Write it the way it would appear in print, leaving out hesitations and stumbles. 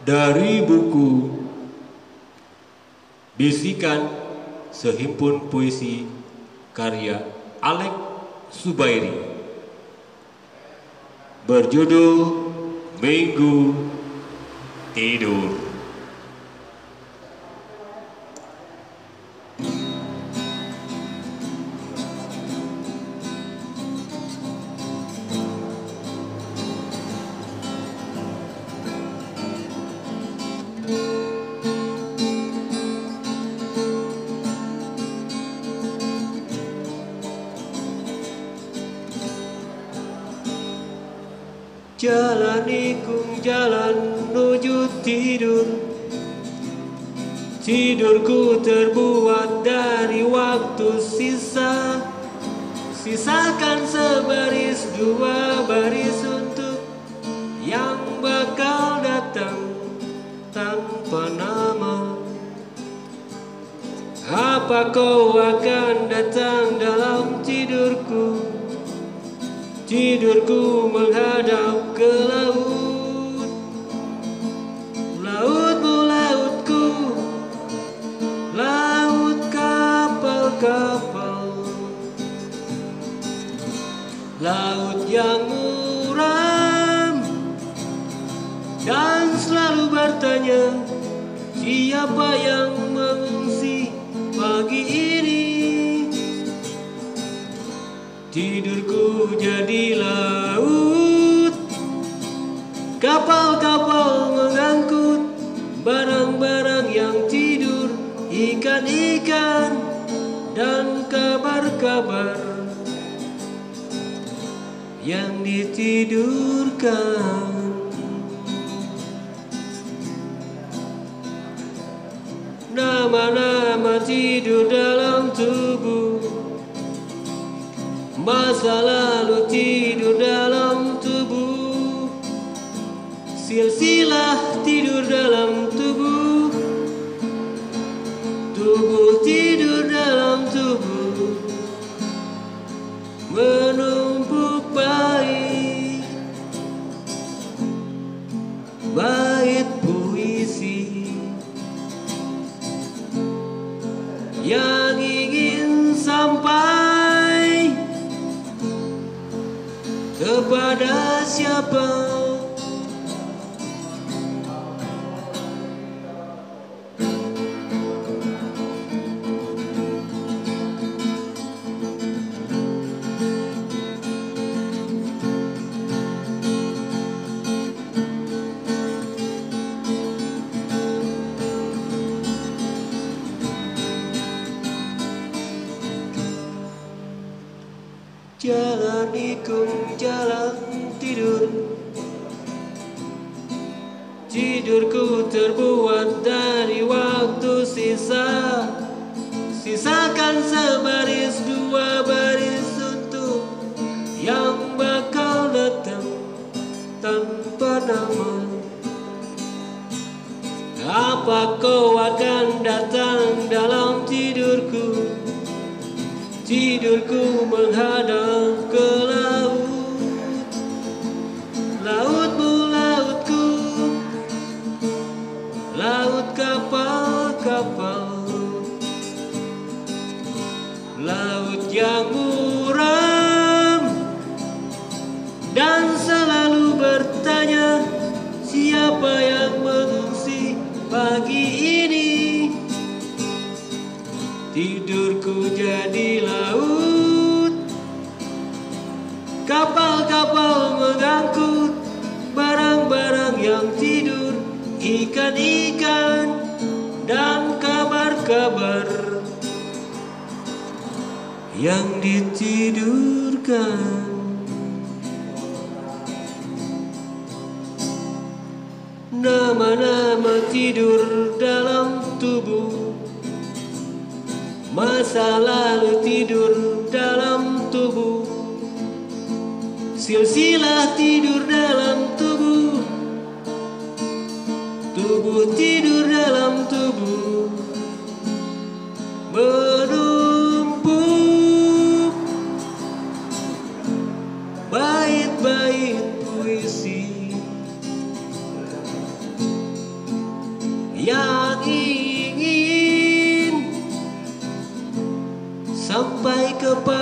Dari buku Bisikan Sehimpun Puisi karya Alex Subairi berjudul Minggu Tidur. Jalaniku jalan menuju tidur. Tidurku terbuat dari waktu sisa. Sisakan sebaris dua baris untuk yang bakal datang tanpa nama. Apa kau akan datang dalam tidurku? Tidurku menghadap ke laut. Lautmu lautku, laut kapal-kapal. Laut yang muram dan selalu bertanya, siapa yang mengungsi pagi ini? Tidurku jadi laut, kapal-kapal mengangkut barang-barang yang tidur, ikan-ikan dan kabar-kabar yang ditidurkan. Nama-nama tidur dalam tubuh, masa lalu tidur dalam tubuh, silsilah tidur dalam tubuh, tubuh tidur dalam tubuh, menumpuk bait, bait puisi yang ingin sampai kepada siapa? Jalaniku jalan tidur. Tidurku terbuat dari waktu sisa. Sisakan sebaris dua baris untuk yang bakal datang tanpa nama. Apa kau akan datang dalam tidurku? Tidurku menghadap ke laut. Lautmu lautku, laut kapal-kapal. Laut yang muram dan selalu bertanya, siapa yang mengungsi pagi ini? Tidurku jadi laut, kapal-kapal mengangkut barang-barang yang tidur, ikan-ikan dan kabar-kabar yang ditidurkan. Nama-nama tidur dalam tubuh, masa lalu tidur dalam tubuh, silsilah tidur dalam tubuh, tubuh tidur dalam tubuh, menumpuk bait-bait puisi yang ingin sampai kepada